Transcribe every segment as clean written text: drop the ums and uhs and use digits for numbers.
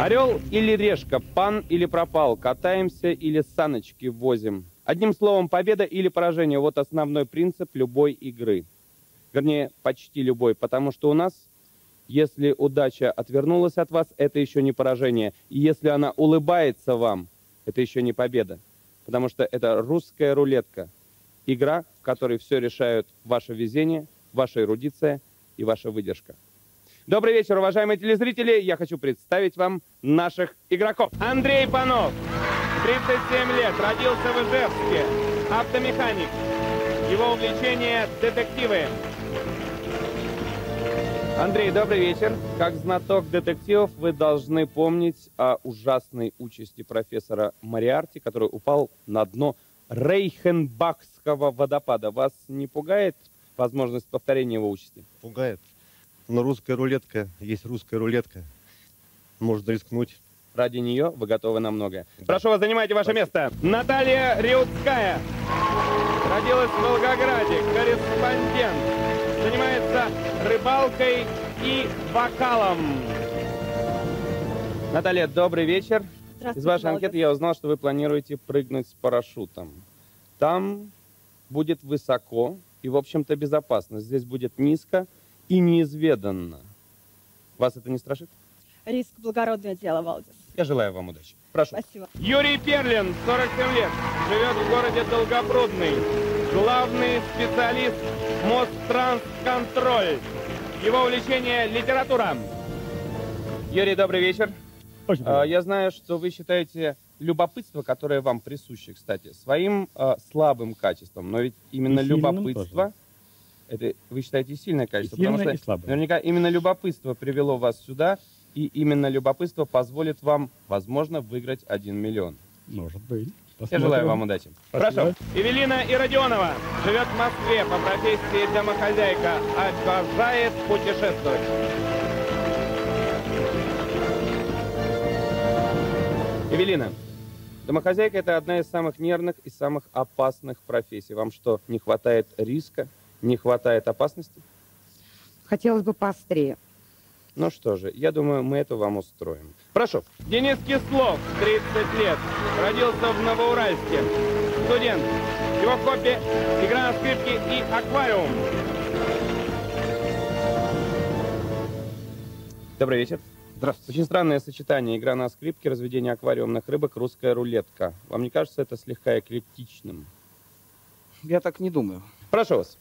Орел или решка, пан или пропал, катаемся или саночки возим. Одним словом, победа или поражение – вот основной принцип любой игры. Вернее, почти любой, потому что у нас, если удача отвернулась от вас, это еще не поражение. И если она улыбается вам, это еще не победа. Потому что это русская рулетка. Игра, в которой все решают ваше везение, ваша эрудиция и ваша выдержка. Добрый вечер, уважаемые телезрители. Я хочу представить вам наших игроков. Андрей Панов, 37 лет, родился в Ижевске, автомеханик. Его увлечение – детективы. Андрей, добрый вечер. Как знаток детективов вы должны помнить о ужасной участи профессора Мориарти, который упал на дно Рейхенбахского водопада. Вас не пугает возможность повторения его участи? Пугает. Но русская рулетка есть русская рулетка. Можно рискнуть. Ради нее вы готовы на многое. Да. Прошу вас, занимайте ваше место. Наталья Реутская. Родилась в Волгограде. Корреспондент. Занимается рыбалкой и вокалом. Наталья, добрый вечер. Из вашей анкеты я узнал, что вы планируете прыгнуть с парашютом. Там будет высоко и, в общем-то, безопасно. Здесь будет низко и неизведанно. Вас это не страшит? Риск – благородное дело, Валдис. Я желаю вам удачи. Прошу. Спасибо. Юрий Перлин, 47 лет, живет в городе Долгопрудный. Главный специалист Мостранссконтроль. Его увлечение – литература. Юрий, добрый вечер. Я знаю, что вы считаете любопытство, которое вам присуще, кстати, своим слабым качеством. Но ведь именно любопытство, это вы считаете сильное качество, потому что наверняка именно любопытство привело вас сюда, и именно любопытство позволит вам, возможно, выиграть 1 миллион. Может быть. Я желаю вам удачи. Спасибо. Прошу. Эвелина Иродионова живет в Москве, по профессии домохозяйка, обожает путешествовать. Эвелина, домохозяйка – это одна из самых нервных и самых опасных профессий. Вам что, не хватает риска, не хватает опасности? Хотелось бы поострее. Ну что же, я думаю, мы это вам устроим. Прошу. Денис Кислов, 30 лет, родился в Новоуральске. Студент. Его хобби – игра на скрипке и аквариум. Добрый вечер. Здравствуйте. Очень странное сочетание: игра на скрипке, разведение аквариумных рыбок, русская рулетка. Вам не кажется это слегка эклектичным? Я так не думаю. Прошу вас.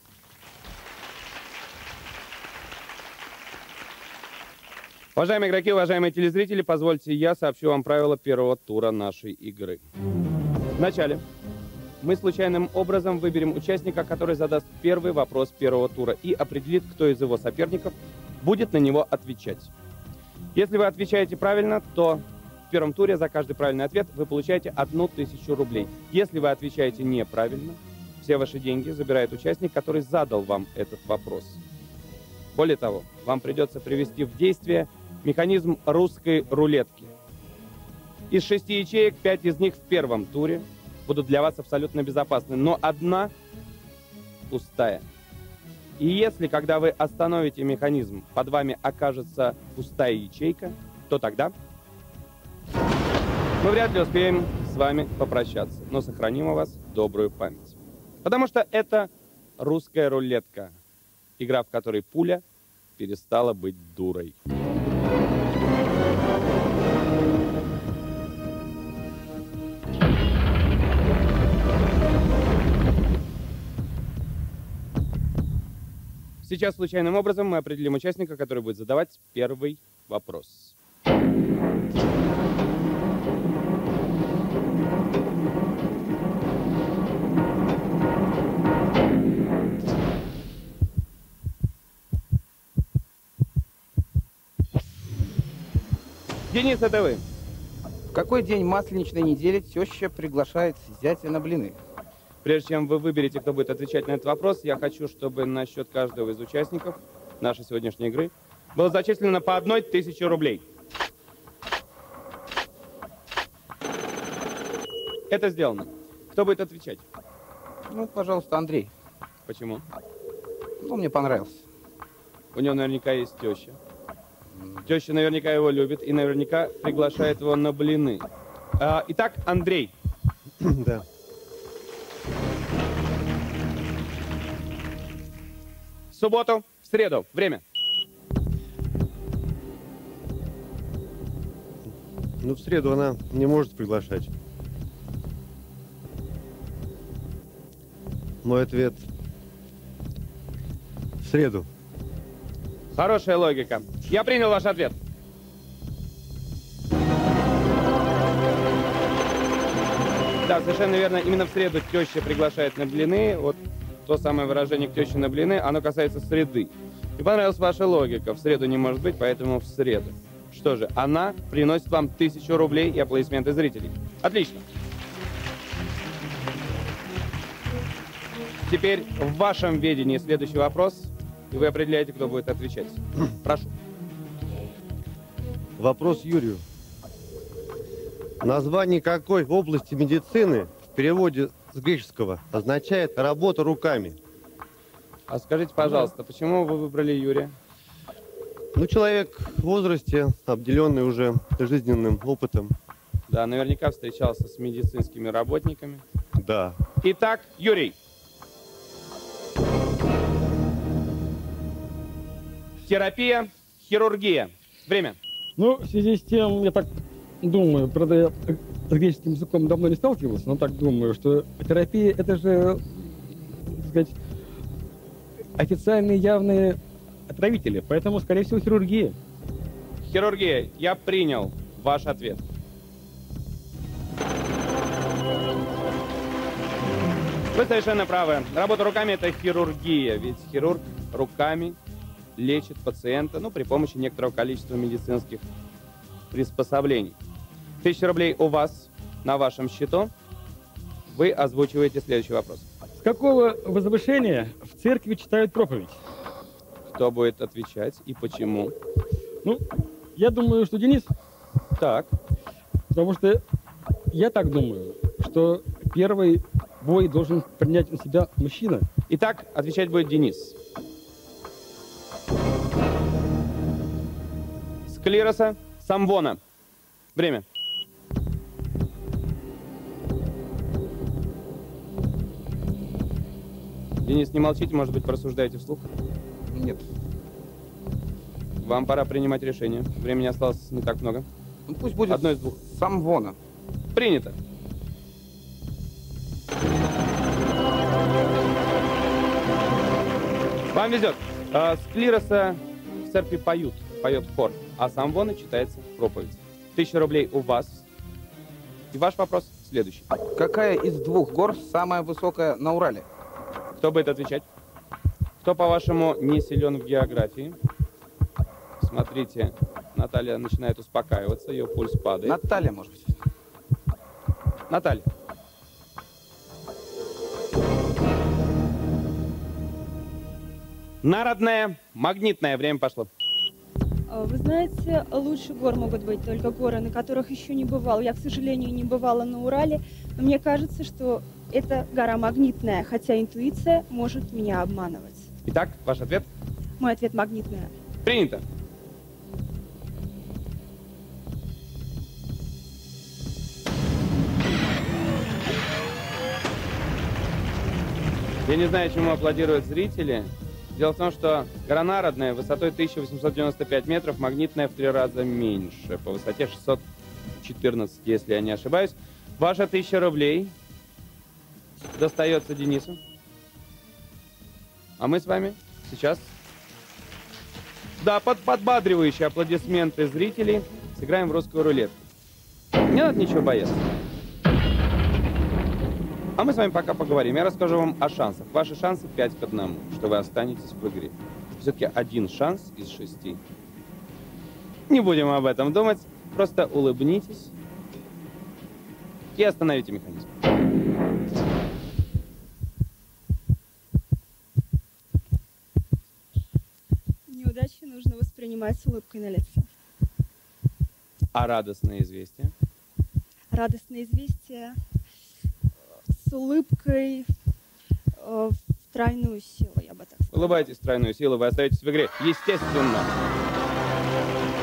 Уважаемые игроки, уважаемые телезрители, позвольте я сообщу вам правила первого тура нашей игры. Вначале мы случайным образом выберем участника, который задаст первый вопрос первого тура и определит, кто из его соперников будет на него отвечать. Если вы отвечаете правильно, то в первом туре за каждый правильный ответ вы получаете 1000 рублей. Если вы отвечаете неправильно, все ваши деньги забирает участник, который задал вам этот вопрос. Более того, вам придется привести в действие механизм русской рулетки. Из 6 ячеек 5 из них в первом туре будут для вас абсолютно безопасны, но одна пустая. И если, когда вы остановите механизм, под вами окажется пустая ячейка, то тогда мы вряд ли успеем с вами попрощаться, но сохраним у вас добрую память. Потому что это русская рулетка, игра, в которой пуля перестала быть дурой. Сейчас случайным образом мы определим участника, который будет задавать первый вопрос. Денис, это вы. В какой день масленичной недели теща приглашает зятя на блины? Прежде чем вы выберете, кто будет отвечать на этот вопрос, я хочу, чтобы на счет каждого из участников нашей сегодняшней игры было зачислено по 1000 рублей. Это сделано. Кто будет отвечать? Ну, пожалуйста, Андрей. Почему? Ну, мне понравился. У него наверняка есть теща. Теща наверняка его любит и наверняка приглашает его на блины. Итак, Андрей. Да. В субботу, в среду. Время. Ну, в среду она не может приглашать. Мой ответ в среду. Хорошая логика. Я принял ваш ответ. Да, совершенно верно. Именно в среду теща приглашает на блины. Вот то самое выражение «к теще на блины», оно касается среды. Мне понравилась ваша логика. В среду не может быть, поэтому в среду. Что же, она приносит вам 1000 рублей и аплодисменты зрителей. Отлично. Теперь в вашем ведении следующий вопрос, и вы определяете, кто будет отвечать. Прошу. Вопрос Юрию. Название какой области медицины в переводе с греческого означает «работа руками»? А скажите, пожалуйста, почему вы выбрали Юрия? Ну, человек в возрасте, обделенный уже жизненным опытом. Да, наверняка встречался с медицинскими работниками. Да. Итак, Юрий. Терапия, хирургия. Время. Ну, в связи с тем, я так думаю, правда, я с греческим языком давно не сталкивался, но так думаю, что терапия — это же, так сказать, официальные явные отравители, поэтому, скорее всего, хирургия. Хирургия. Я принял ваш ответ. Вы совершенно правы. Работа руками – это хирургия, ведь хирург руками лечит пациента, ну, при помощи некоторого количества медицинских приспособлений. 1000 рублей у вас на вашем счету. Вы озвучиваете следующий вопрос. С какого возвышения в церкви читают проповедь? Кто будет отвечать и почему? Ну, я думаю, что Денис, Так, потому что я так думаю, что первый бой должен принять на себя мужчина. итак, отвечать будет Денис. Склироса, самвона. Время. Денис, не молчите, может быть, порассуждаете вслух? Нет. Вам пора принимать решение. Времени осталось не так много. Ну, пусть будет Одно из двух. самвона. Принято. Вам везет. Склироса в церкви поют, поет хор, а самвона читается проповедь. 1000 рублей у вас. И ваш вопрос следующий. Какая из двух гор самая высокая на Урале? Кто будет отвечать? Кто, по-вашему, не силен в географии? Смотрите, Наталья начинает успокаиваться, ее пульс падает. Наталья, может быть. Наталья. Народное, магнитное. Время пошло. Вы знаете, лучше гор могут быть только горы, на которых еще не бывал. Я, к сожалению, не бывала на Урале, но мне кажется, что это гора Магнитная, хотя интуиция может меня обманывать. Итак, ваш ответ? Мой ответ Магнитная. Принято. Я не знаю, чему аплодируют зрители. Дело в том, что гора Народная высотой 1895 метров, магнитная в 3 раза меньше, по высоте 614, если я не ошибаюсь. Ваша 1000 рублей достается Денису. А мы с вами сейчас, да, под подбадривающие аплодисменты зрителей сыграем в русскую рулетку. Не надо ничего бояться. А мы с вами пока поговорим. Я расскажу вам о шансах. Ваши шансы 5 к 1, что вы останетесь в игре. Все-таки один шанс из 6. Не будем об этом думать. Просто улыбнитесь и остановите механизм. Неудачи нужно воспринимать с улыбкой на лице. А радостное известие? Радостное известие с улыбкой в тройную силу, я бы так сказала. Улыбайтесь в тройную силу, вы остаетесь в игре. Естественно.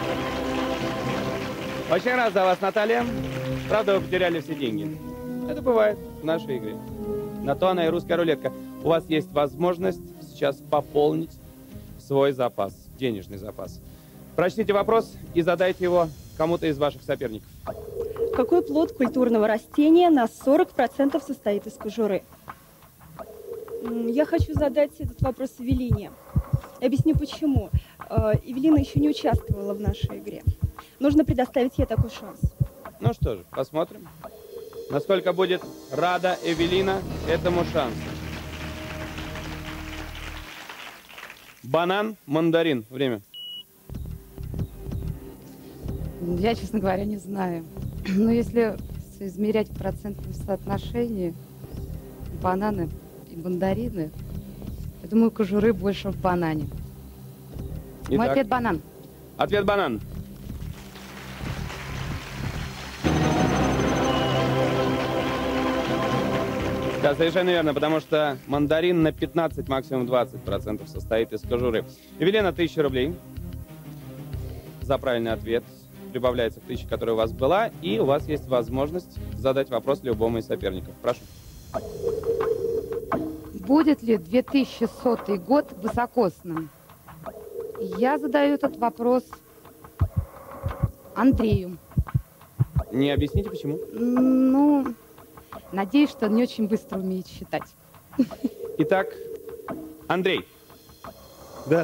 Очень рад за вас, Наталья. Правда, вы потеряли все деньги. Это бывает в нашей игре. На то она и русская рулетка. У вас есть возможность сейчас пополнить свой запас, денежный запас. Прочтите вопрос и задайте его кому-то из ваших соперников. Какой плод культурного растения на 40% состоит из кожуры? Я хочу задать этот вопрос Эвелине. Объясню почему. Эвелина еще не участвовала в нашей игре. Нужно предоставить ей такой шанс. Ну что же, посмотрим, насколько будет рада Эвелина этому шансу. Банан, мандарин. Время. Я, честно говоря, не знаю. Но если измерять в процентном соотношении бананы и мандарины, я думаю, кожуры больше в банане. Мой Итак, ответ банан. ответ банан. Да, совершенно верно, потому что мандарин на 15, максимум 20% состоит из кожуры. Эвелина, 1000 рублей за правильный ответ. Прибавляется к 1000, которая у вас была, и у вас есть возможность задать вопрос любому из соперников. Прошу. Будет ли 2100 год высокосным? Я задаю этот вопрос Андрею. Не объясните, почему? Ну, надеюсь, что он не очень быстро умеет считать. Итак, Андрей, Да,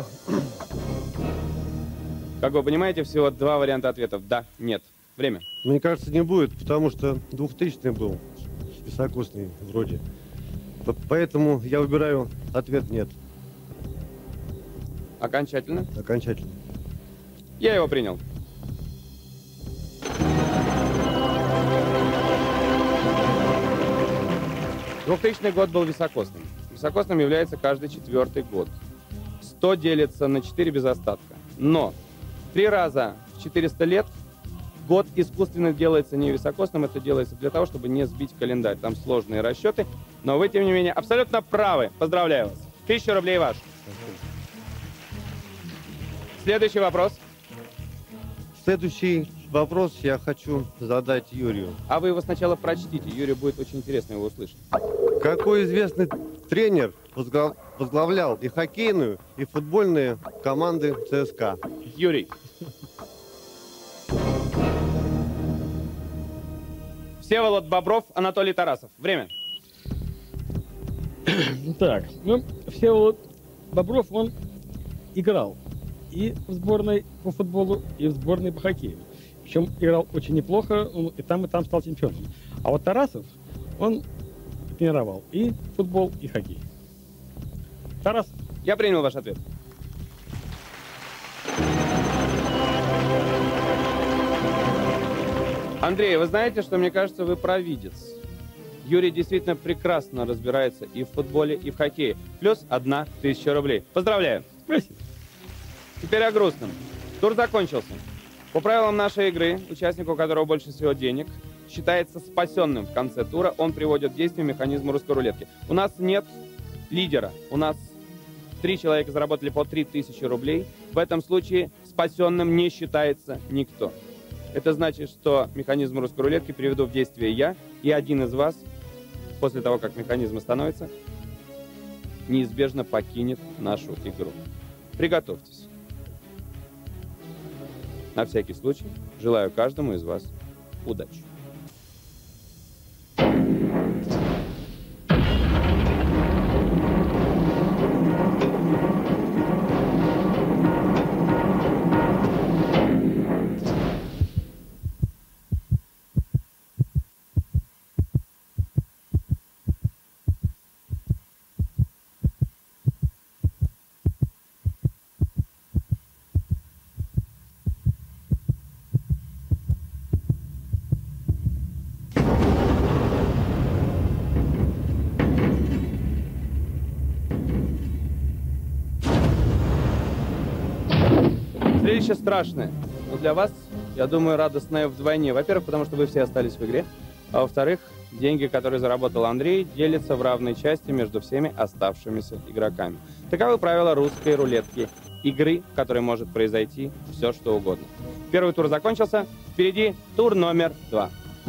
как вы понимаете, всего 2 варианта ответов. Да, нет. Время. мне кажется, не будет, потому что 2000 был високосный вроде. Поэтому я выбираю ответ нет, Окончательно. окончательно. Я его принял. Двухтысячный год был високосным. Високосным является каждый 4-й год. 100 делится на 4 без остатка. Но 3 раза в 400 лет год искусственно делается не високосным, это делается для того, чтобы не сбить календарь. Там сложные расчеты, но вы, тем не менее, абсолютно правы. Поздравляю вас. 1000 рублей ваш. Следующий вопрос. Следующий вопрос я хочу задать Юрию. А вы его сначала прочтите. Юрию будет очень интересно его услышать. Какой известный тренер возглавлял и хоккейную, и футбольные команды ЦСКА? Юрий. Всеволод Бобров, Анатолий Тарасов. Время. Так, ну, Всеволод Бобров, он играл и в сборной по футболу, и в сборной по хоккею. Причем играл очень неплохо, он и там стал чемпионом. А вот Тарасов, он тренировал и футбол, и хоккей. Тарасов. Я принял ваш ответ. Андрей, вы знаете, что мне кажется, вы провидец. Юрий действительно прекрасно разбирается и в футболе, и в хоккее. Плюс 1000 рублей. Поздравляю. Спасибо. Теперь о грустном. Тур закончился. По правилам нашей игры, участнику, у которого больше всего денег, считается спасенным в конце тура. Он приводит в действие механизм русской рулетки. У нас нет лидера. У нас 3 человека заработали по 3000 рублей. В этом случае спасенным не считается никто. Это значит, что механизм русской рулетки приведу в действие я, и один из вас, после того, как механизм остановится, неизбежно покинет нашу игру. Приготовьтесь. На всякий случай желаю каждому из вас удачи. Зрелище страшное, но для вас, я думаю, радостное вдвойне. Во-первых, потому что вы все остались в игре, а во-вторых, деньги, которые заработал Андрей, делятся в равной части между всеми оставшимися игроками. Таковы правила русской рулетки игры, в которой может произойти все, что угодно. Первый тур закончился. Впереди тур номер 2.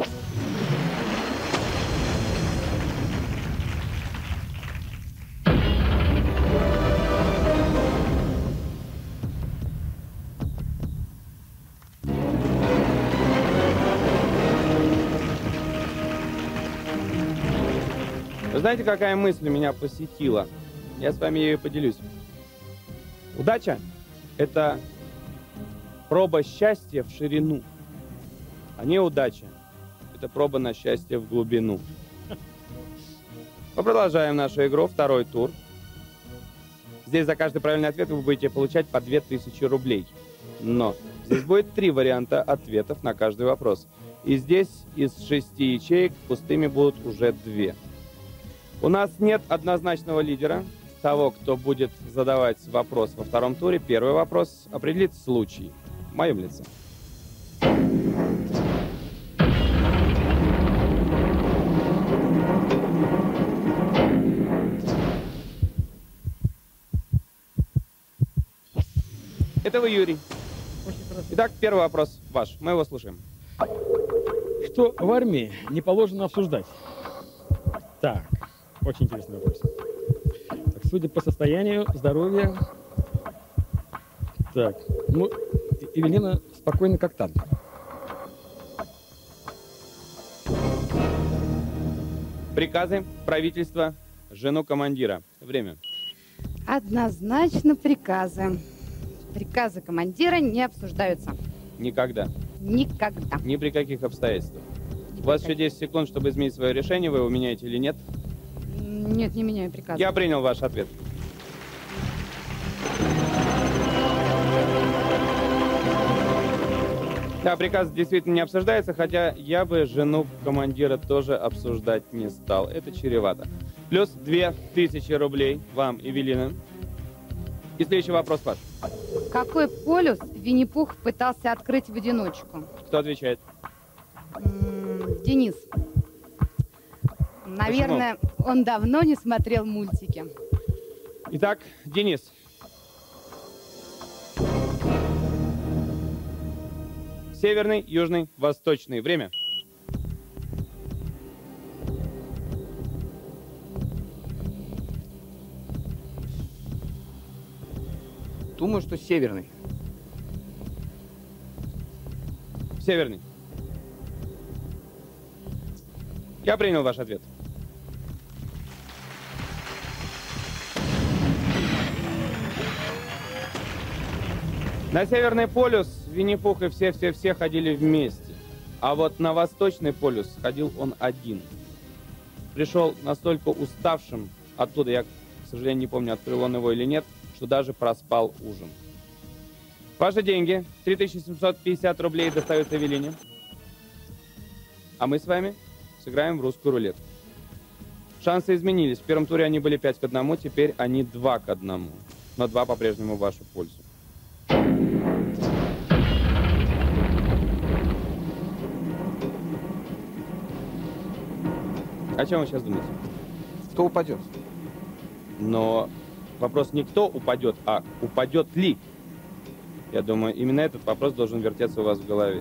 Вы знаете, какая мысль меня посетила? Я с вами ею поделюсь. Удача – это проба счастья в ширину, а неудача – это проба на счастье в глубину. Мы продолжаем нашу игру, второй тур. Здесь за каждый правильный ответ вы будете получать по 2000 рублей. Но здесь будет 3 варианта ответов на каждый вопрос. И здесь из 6 ячеек пустыми будут уже 2. У нас нет однозначного лидера, того, кто будет задавать вопрос во втором туре. Первый вопрос определит случай в моем лице. Это вы, Юрий. Итак, первый вопрос ваш. Мы его слушаем. Что в армии не положено обсуждать? Так, очень интересный вопрос. Так, судя по состоянию здоровья... Так, ну, Эвелина спокойно как танк. Приказы правительства, жену командира. Время. Однозначно приказы. Приказы командира не обсуждаются. Никогда. Никогда. Ни при каких обстоятельствах. Ни У вас при еще 10 секунд, чтобы изменить свое решение. Вы его меняете или нет? Нет, не меняю приказы. Я принял ваш ответ. Да, приказ действительно не обсуждается, хотя я бы жену командира тоже обсуждать не стал. Это чревато. Плюс 2000 рублей вам, Эвелина. И следующий вопрос ваш. Какой полюс Винни-Пух пытался открыть в одиночку? Кто отвечает? Денис. Наверное, он давно не смотрел мультики. Итак, Денис. Северный, южный, восточный. Время. Думаю, что северный. Северный. Я принял ваш ответ. На Северный полюс Винни-Пух и все ходили вместе. А вот на Восточный полюс ходил он один. Пришел настолько уставшим оттуда, я, к сожалению, не помню, открыл он его или нет, что даже проспал ужин. Ваши деньги, 3750 рублей, достаются Эвелине. А мы с вами сыграем в русскую рулетку. Шансы изменились. В первом туре они были 5-1, теперь они 2-1. Но 2 по-прежнему в вашу пользу. О чем вы сейчас думаете? Кто упадет? Но вопрос не кто упадет, а упадет ли. Я думаю, именно этот вопрос должен вертеться у вас в голове.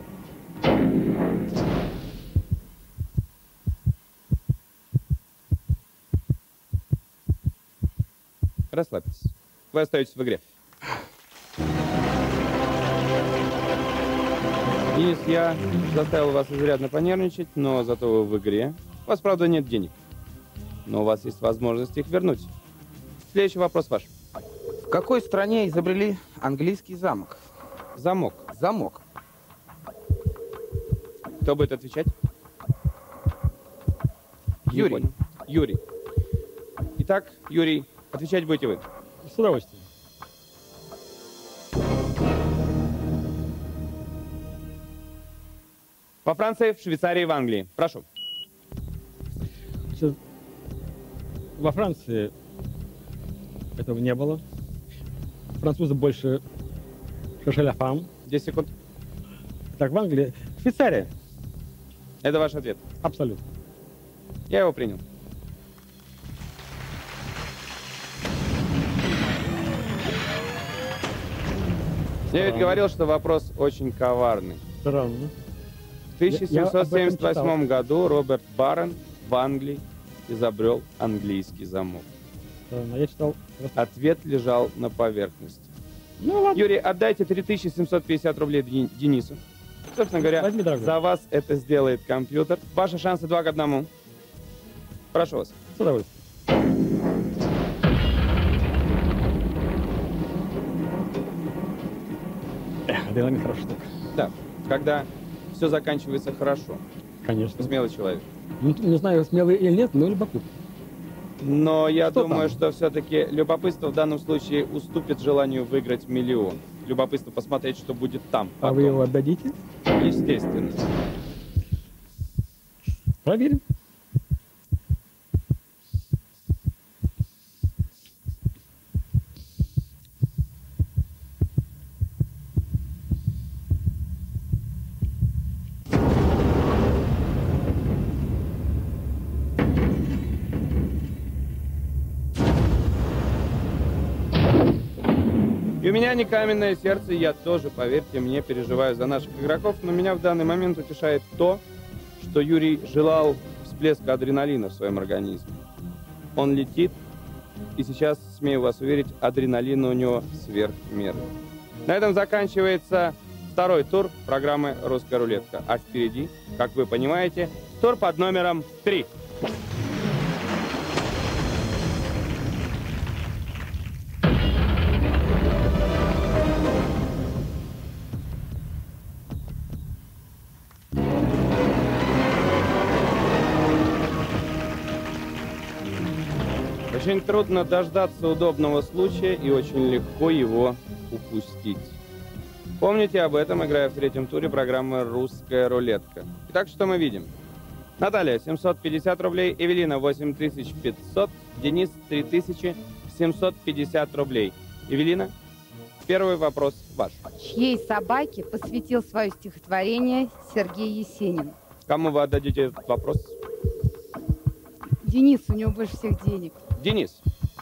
Расслабьтесь. Вы остаетесь в игре. Денис, я заставил вас изрядно понервничать, но зато вы в игре. У вас, правда, нет денег, но у вас есть возможность их вернуть. Следующий вопрос ваш. В какой стране изобрели английский замок? Замок. Замок. Кто будет отвечать? Не Юрий. понял. Юрий. Итак, Юрий, отвечать будете вы. С удовольствием. Во Франции, в Швейцарии, в Англии. Прошу. Значит, во Франции этого не было. Французы больше шашаляфам. 10 секунд. Так, в Англии. Швейцария. Это ваш ответ. Абсолютно. Я его принял. Я ведь говорил, что вопрос очень коварный. Странно. В 1778 году Роберт Баррен в Англии изобрел английский замок. Странно. Я читал... Ответ лежал на поверхности. Ну ладно. Юрий, отдайте 3750 рублей Денису. Собственно говоря, Возьми, дорогой. за вас это сделает компьютер. Ваши шансы 2 к 1. Прошу вас. С удовольствием. Адреналин хорошая штука. Да, когда все заканчивается хорошо. Конечно. Смелый человек. Ну, не знаю, смелый или нет, но любопытно. Но я Что думаю, там? что все-таки любопытство в данном случае уступит желанию выиграть 1 миллион. Любопытство посмотреть, что будет там. А вы его отдадите? Естественно. Проверим. И у меня не каменное сердце, я тоже, поверьте мне, переживаю за наших игроков, но меня в данный момент утешает то, что Юрий желал всплеска адреналина в своем организме. Он летит, и сейчас, смею вас уверить, адреналина у него сверх меры. На этом заканчивается 2-й тур программы «Русская рулетка». А впереди, как вы понимаете, тур под номером 3. Очень трудно дождаться удобного случая и очень легко его упустить. Помните об этом, играя в 3-м туре программы «Русская рулетка». Итак, что мы видим? Наталья 750 рублей, Эвелина 8500, Денис 3750 рублей. Эвелина, первый вопрос ваш. Чьей собаке посвятил свое стихотворение Сергей Есенин? Кому вы отдадите этот вопрос? Денис, у него больше всех денег. Денис.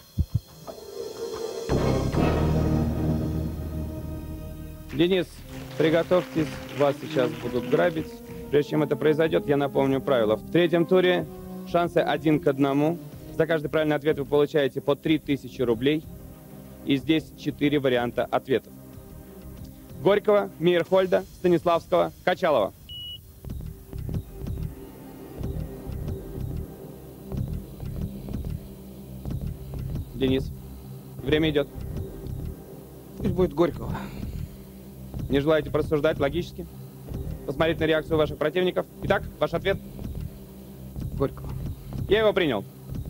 Денис, приготовьтесь, вас сейчас будут грабить. Прежде чем это произойдет, я напомню правила. В 3-м туре шансы 1 к 1. За каждый правильный ответ вы получаете по 3000 рублей. И здесь 4 варианта ответов. Горького, Мейерхольда, Станиславского, Качалова. Денис, время идет. Пусть будет Горького. Не желаете порассуждать логически? Посмотреть на реакцию ваших противников? Итак, ваш ответ? Горького. Я его принял.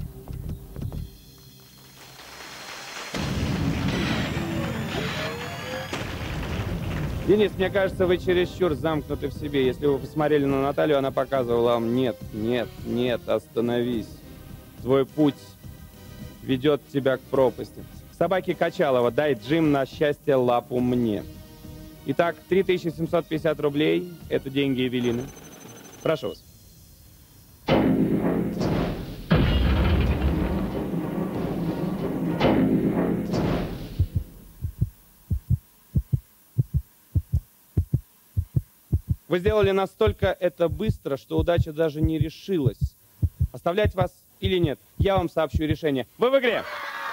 Денис, мне кажется, вы чересчур замкнуты в себе. Если вы посмотрели на Наталью, она показывала вам: нет, нет, нет, остановись. Твой путь ведет тебя к пропасти. Собаке Качалова, дай, Джим, на счастье лапу мне. Итак, 3750 рублей. Это деньги Эвелины. Прошу вас. Вы сделали настолько это быстро, что удача даже не решилась, оставлять вас или нет. Я вам сообщу решение. Вы в игре!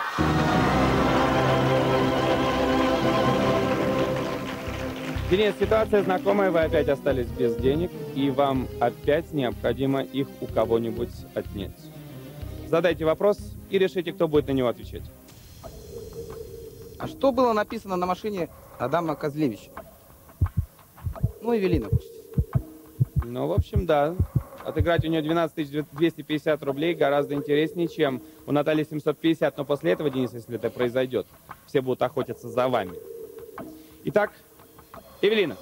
Денис, ситуация знакомая, вы опять остались без денег, и вам опять необходимо их у кого-нибудь отнять. Задайте вопрос и решите, кто будет на него отвечать. А что было написано на машине Адама Козлевича? Ну, Эвелина пусть. Ну, в общем, да. Отыграть у нее 12 250 рублей гораздо интереснее, чем у Натальи 750. Но после этого, Денис, если это произойдет, все будут охотиться за вами. Итак, Эвелина.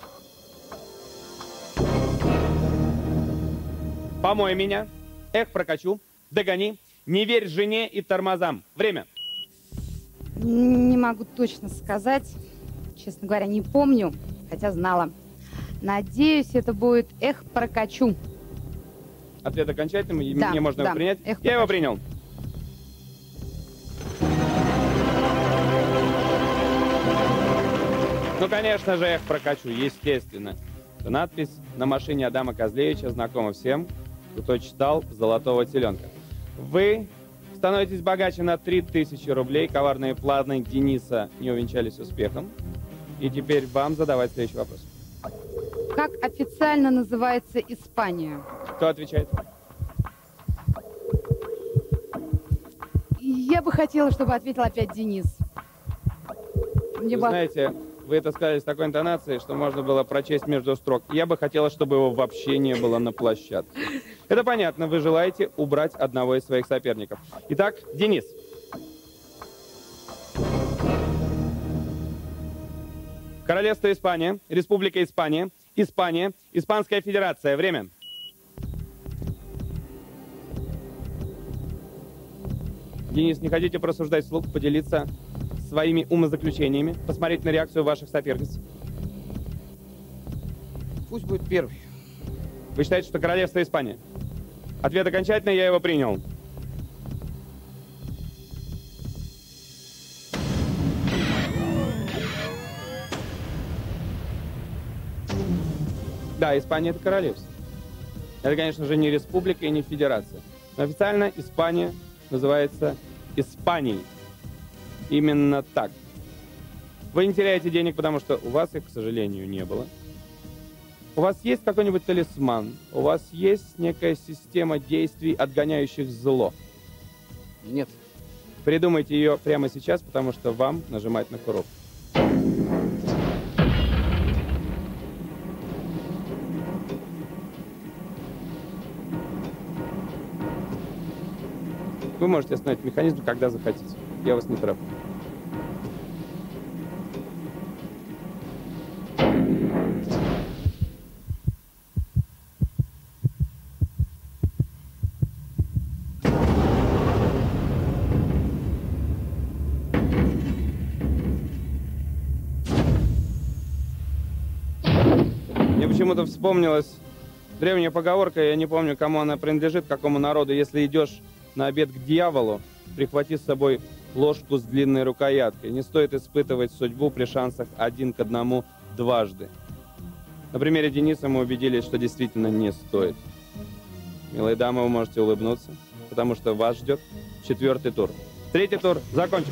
Помой меня. Эх, прокачу. Догони. Не верь жене и тормозам. Время. Не могу точно сказать. Честно говоря, не помню, хотя знала. Надеюсь, это будет «Эх, прокачу». Ответ окончательный. Да, Мне можно да. его принять? Эх, Я его прокачу. принял. Ну, Ну, конечно же, я их прокачу, естественно. Эта надпись на машине Адама Козлевича знакома всем, кто читал «Золотого теленка». Вы становитесь богаче на 3000 рублей. Коварные планы Дениса не увенчались успехом. И теперь вам задавать следующий вопрос. Как официально называется Испания? Кто отвечает? Я бы хотела, чтобы ответил опять Денис. Мне Вы бы... знаете, вы это сказали с такой интонацией, что можно было прочесть между строк. Я бы хотела, чтобы его вообще не было на площадке. Это понятно, вы желаете убрать одного из своих соперников. Итак, Денис. Королевство Испания, Республика Испания, Испания, Испанская Федерация. Время. Денис, не хотите просуждать вслух, поделиться своими умозаключениями, посмотреть на реакцию ваших соперниц? Пусть будет первый. Вы считаете, что Королевство Испания? Ответ окончательный, я его принял. Да, Испания — это королевство. Это, конечно же, не республика и не федерация. Но официально Испания называется Испанией. Именно так. Вы не теряете денег, потому что у вас их, к сожалению, не было. У вас есть какой-нибудь талисман? У вас есть некая система действий, отгоняющих зло? Нет. Придумайте ее прямо сейчас, потому что вам нажимать на курок. Вы можете остановить механизм, когда захотите. Я вас не тороплю. Мне почему-то вспомнилась древняя поговорка, я не помню, кому она принадлежит, какому народу. Если идешь на обед к дьяволу, прихвати с собой ложку с длинной рукояткой. Не стоит испытывать судьбу при шансах 1:1 дважды. На примере Дениса мы убедились, что действительно не стоит. Милые дамы, вы можете улыбнуться, потому что вас ждет 4-й тур. 3-й тур закончен.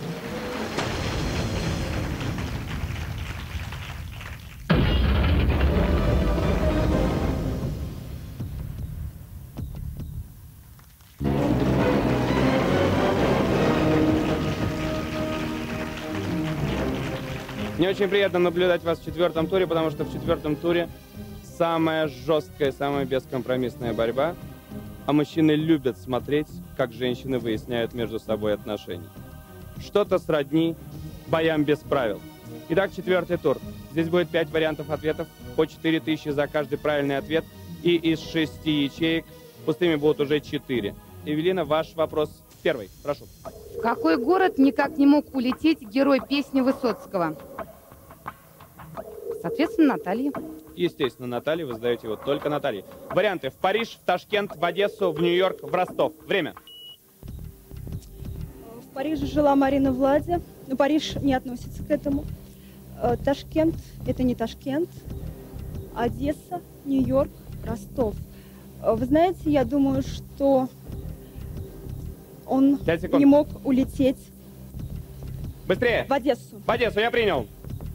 Мне очень приятно наблюдать вас в 4-м туре, потому что в 4-м туре самая жесткая, самая бескомпромиссная борьба. А мужчины любят смотреть, как женщины выясняют между собой отношения. Что-то сродни боям без правил. Итак, 4-й тур. Здесь будет 5 вариантов ответов, по 4000 за каждый правильный ответ. И из 6 ячеек пустыми будут уже 4. Эвелина, ваш вопрос первый. Прошу. В какой город никак не мог улететь герой песни Высоцкого? Соответственно, Наталья. Естественно, Наталья, вы задаете его только Наталье. Варианты: в Париж, в Ташкент, в Одессу, в Нью-Йорк, в Ростов. Время. В Париже жила Марина Влади, но Париж не относится к этому. Ташкент – это не Ташкент. Одесса, Нью-Йорк, Ростов. Вы знаете, я думаю, что он 5 секунд. не мог улететь Быстрее! в Одессу. В Одессу, я принял.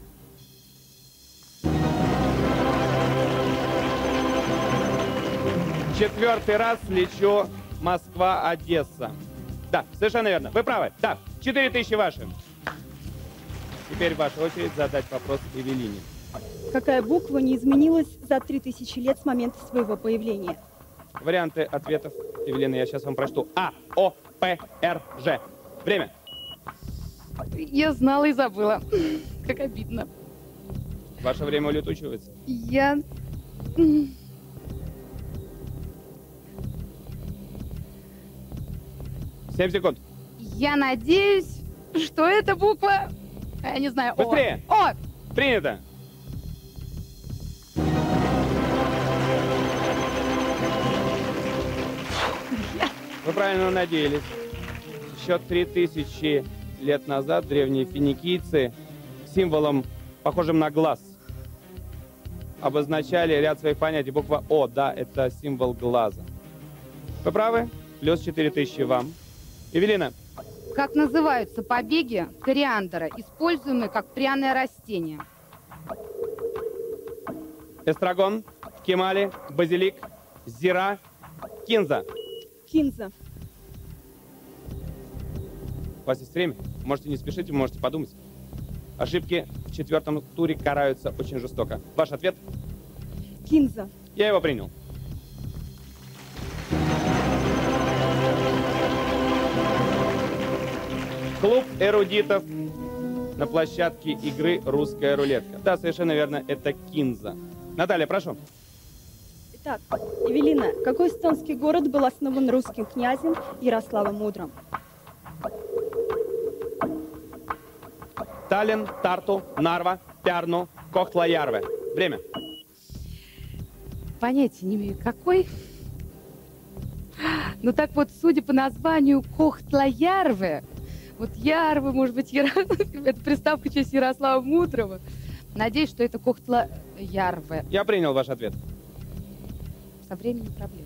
Четвертый раз лечу Москва-Одесса. Да, совершенно верно. Вы правы. Да, 4000 ваши. Теперь ваша очередь задать вопрос Эвелине. Какая буква не изменилась за 3000 лет с момента своего появления? Варианты ответов. Эвелина, я сейчас вам прочту. А, О, П, Р, Ж. Время. Я знала и забыла. Как обидно. Ваше время улетучивается. Я... 7 секунд. Я надеюсь, что эта буква... Я не знаю. Быстрее. О! Принято. Вы правильно надеялись. Еще 3000 лет назад древние финикийцы символом похожим на глаз, обозначали ряд своих понятий. Буква О, да, это символ глаза. Вы правы? Плюс 4000 вам. Эвелина. Как называются побеги кориандра, используемые как пряное растение? Эстрагон, кемали, базилик, зира, кинза. Кинза. У вас есть время? Можете не спешить, вы можете подумать. Ошибки в 4-м туре караются очень жестоко. Ваш ответ? Кинза. Я его принял. Клуб эрудитов на площадке игры «Русская рулетка». Да, совершенно верно, это кинза. Наталья, прошу. Итак, Эвелина, какой эстонский город был основан русским князем Ярославом Мудрым? Таллин, Тарту, Нарва, Пярну, Кохтла-Ярве. Время. Понятия не имею, какой. Ну так вот, судя по названию Кохтла-Ярве, вот Ярве, может быть, это приставка в честь Ярослава Мудрого. Надеюсь, что это Кохтла-Ярве. Я принял ваш ответ. Со временем проблема.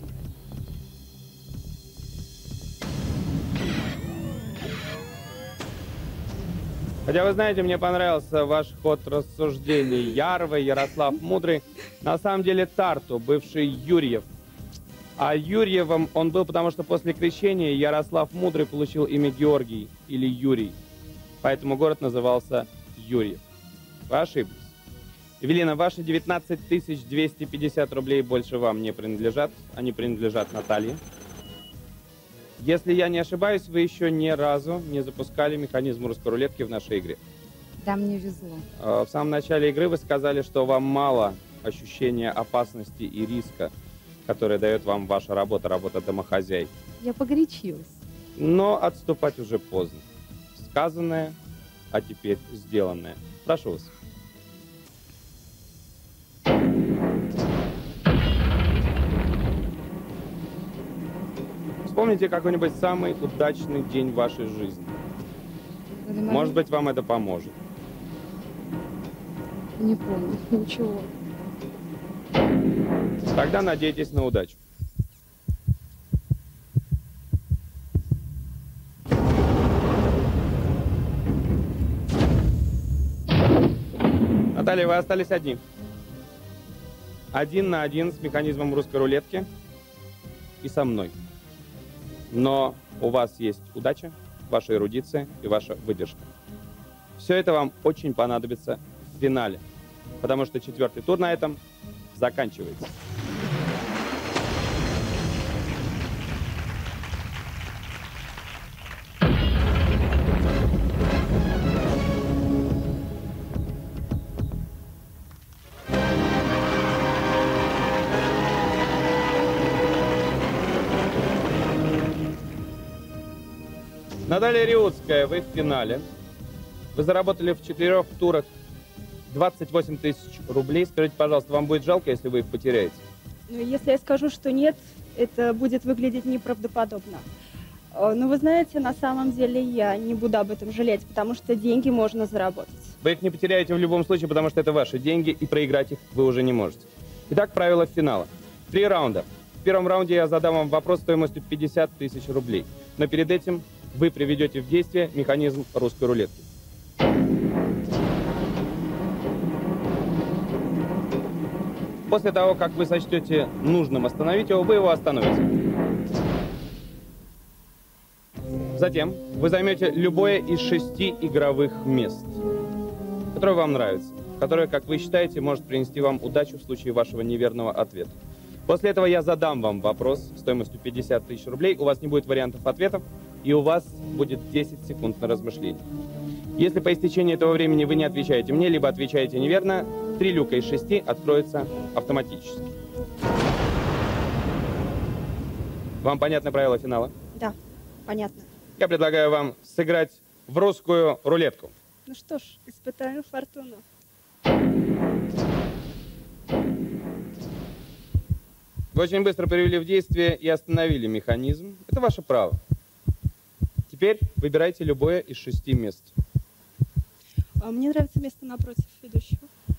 Хотя, вы знаете, мне понравился ваш ход рассуждений. Ярве, Ярослав Мудрый. На самом деле Тарту, бывший Юрьев. А Юрьевым он был, потому что после крещения Ярослав Мудрый получил имя Георгий или Юрий. Поэтому город назывался Юрьев. Вы ошиблись. Эвелина, ваши 19 250 рублей больше вам не принадлежат. Они принадлежат Наталье. Если я не ошибаюсь, вы еще ни разу не запускали механизм русской рулетки в нашей игре. Да, мне везло. В самом начале игры вы сказали, что вам мало ощущения опасности и риска, которое дает вам ваша работа, работа домохозяйки. Я погорячилась. Но отступать уже поздно. Сказанное, а теперь сделанное. Прошу вас. Вспомните какой-нибудь самый удачный день в вашей жизни. Может быть, вам это поможет. Не помню, ничего. Тогда надейтесь на удачу. Наталья, вы остались одни. 1 на 1 с механизмом русской рулетки и со мной. Но у вас есть удача, ваша эрудиция и ваша выдержка. Все это вам очень понадобится в финале, потому что 4-й тур на этом заканчивается. Наталья Риутская, вы в финале. Вы заработали в 4 турах 28 000 рублей. Скажите, пожалуйста, вам будет жалко, если вы их потеряете? Ну, если я скажу, что нет, это будет выглядеть неправдоподобно. Но вы знаете, на самом деле я не буду об этом жалеть, потому что деньги можно заработать. Вы их не потеряете в любом случае, потому что это ваши деньги, и проиграть их вы уже не можете. Итак, правила финала. 3 раунда. В первом раунде я задам вам вопрос стоимостью 50 000 рублей. Но перед этим вы приведете в действие механизм русской рулетки. После того, как вы сочтете нужным остановить его, вы его остановите. Затем вы займете любое из 6 игровых мест, которое вам нравится, которое, как вы считаете, может принести вам удачу в случае вашего неверного ответа. После этого я задам вам вопрос стоимостью 50 000 рублей, у вас не будет вариантов ответов, и у вас будет 10 секунд на размышление. Если по истечении этого времени вы не отвечаете мне, либо отвечаете неверно, 3 люка из 6 откроются автоматически. Вам понятны правила финала? Да, понятно. Я предлагаю вам сыграть в русскую рулетку. Ну что ж, испытаем фортуну. Вы очень быстро привели в действие и остановили механизм. Это ваше право. Теперь выбирайте любое из 6 мест. Мне нравится место напротив ведущего.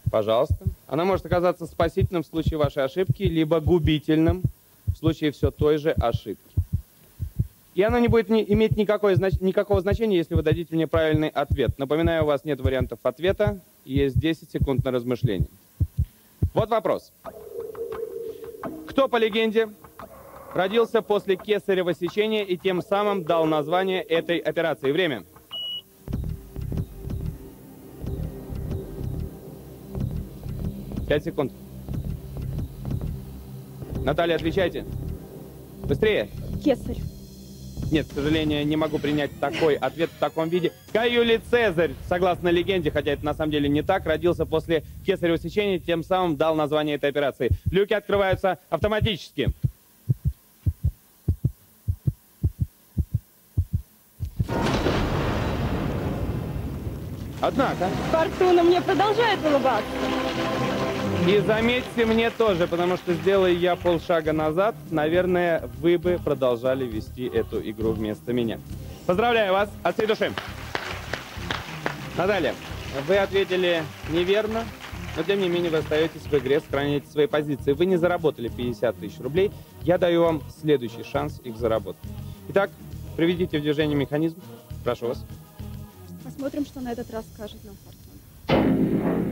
Пожалуйста. Она может оказаться спасительным в случае вашей ошибки, либо губительным в случае все той же ошибки. И она не будет иметь никакого значения, если вы дадите мне правильный ответ. Напоминаю, у вас нет вариантов ответа, есть 10 секунд на размышление. Вот вопрос. Кто, по легенде, родился после кесарево сечения и тем самым дал название этой операции? Время. Пять секунд. Наталья, отвечайте. Быстрее. Кесарь. Нет, к сожалению, не могу принять такой ответ в таком виде. Юлий Цезарь, согласно легенде, хотя это на самом деле не так, родился после кесарево сечения, тем самым дал название этой операции. Люки открываются автоматически. Однако... Фортуна мне продолжает улыбаться. И заметьте, мне тоже, потому что сделая я полшага назад, наверное, вы бы продолжали вести эту игру вместо меня. Поздравляю вас от всей души. Наталья, вы ответили неверно, но тем не менее вы остаетесь в игре, сохраняете свои позиции. Вы не заработали 50 тысяч рублей. Я даю вам следующий шанс их заработать. Итак, приведите в движение механизм. Прошу вас. Посмотрим, что на этот раз скажет нам Фортуна.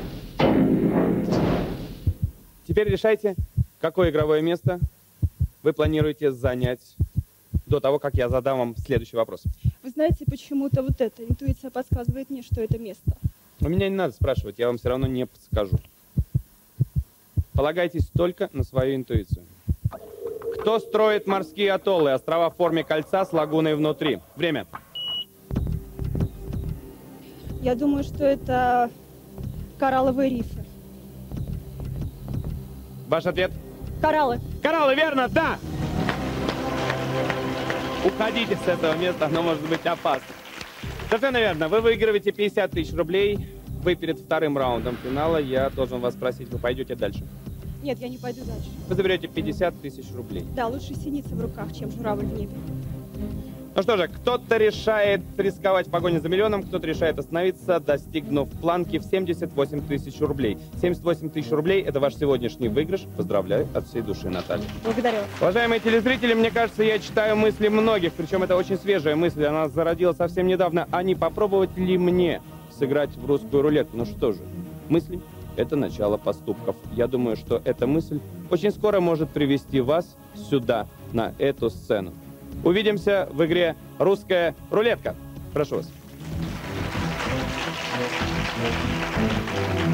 Теперь решайте, какое игровое место вы планируете занять до того, как я задам вам следующий вопрос. Вы знаете, почему-то вот эта интуиция подсказывает мне, что это место. У меня не надо спрашивать, я вам все равно не подскажу. Полагайтесь только на свою интуицию. Кто строит морские атоллы, острова в форме кольца с лагуной внутри? Время. Я думаю, что это коралловые рифы. Ваш ответ? Кораллы. Кораллы, верно, да! Уходите с этого места, оно может быть опасно. Совершенно верно, вы выигрываете 50 тысяч рублей. Вы перед вторым раундом финала, я должен вас спросить, вы пойдете дальше? Нет, я не пойду дальше. Вы заберете 50 тысяч рублей. Да, лучше синица в руках, чем журавль в небе. Ну что же, кто-то решает рисковать в погоне за миллионом, кто-то решает остановиться, достигнув планки в 78 тысяч рублей. 78 тысяч рублей – это ваш сегодняшний выигрыш. Поздравляю от всей души, Наталья. Благодарю. Уважаемые телезрители, мне кажется, я читаю мысли многих, причем это очень свежая мысль, она зародилась совсем недавно. А не попробовать ли мне сыграть в русскую рулетку? Ну что же, мысли – это начало поступков. Я думаю, что эта мысль очень скоро может привести вас сюда, на эту сцену. Увидимся в игре «Русская рулетка». Прошу вас.